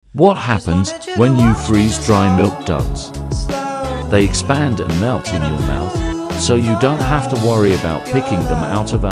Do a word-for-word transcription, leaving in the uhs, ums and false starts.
What happens when you freeze dry milk duds? They expand and melt in your mouth, so you don't have to worry about picking them out of